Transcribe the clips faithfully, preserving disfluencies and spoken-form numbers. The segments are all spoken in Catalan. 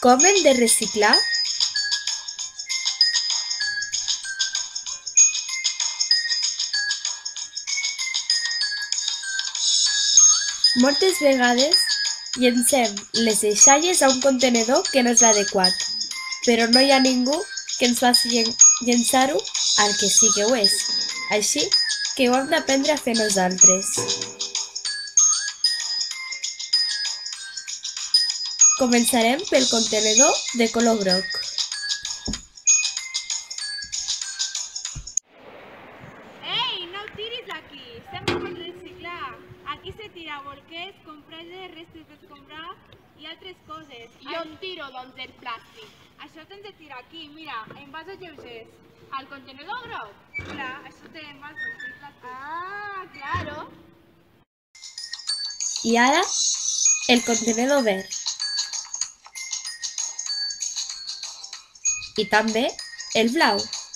Com hem de reciclar? Moltes vegades llencem les deixalles a un contenidor que no és l'adequat, però no hi ha ningú que ens faci llen- llençar-ho al que sí que ho és. Així que ho hem d'aprendre a fer nosaltres. Començarem pel contenidor de color groc. Ei, no ho tiris aquí! Sempre pots reciclar. Aquí se tira bolquers, compreses, restes d'escombrar i altres coses. I on tiro, doncs, el plàstic? Això tens de tirar aquí, mira, en vasos lleugers. Al contenedor groc? Clar, això té envasos i plàstic. Ah, claro. I ara, el contenidor verd. I també el blau.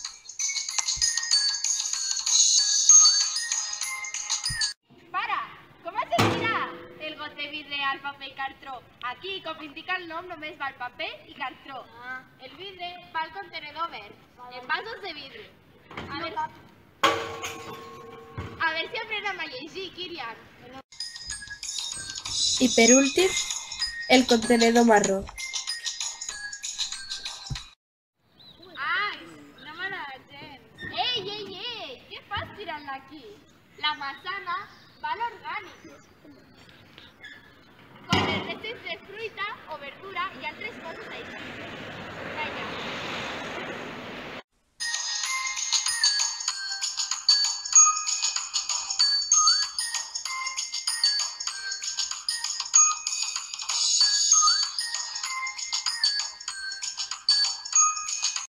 Para! Com has de tirar el got de vidre al paper i cartró? Aquí, com indica el nom, només va el paper i cartró. Ah. El vidre va al contenedor verd, en vasos de vidre. A ver, a ver si aprenem a llegir, Kirian. I per últim, el contenidor marró. Ai, no m'agrada gens. Ei, ei, ei! Què fas tirant-la aquí? La manzana va a l'orgànic. Com les restes de fruita o verdura i altres coses així.